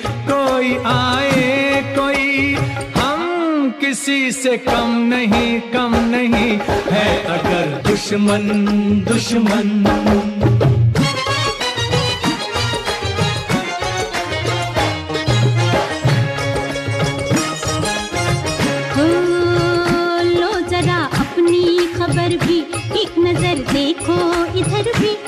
कोई आए कोई, हम किसी से कम नहीं, कम नहीं है अगर दुश्मन, दुश्मन। लो जरा अपनी खबर भी, एक नजर देखो इधर भी,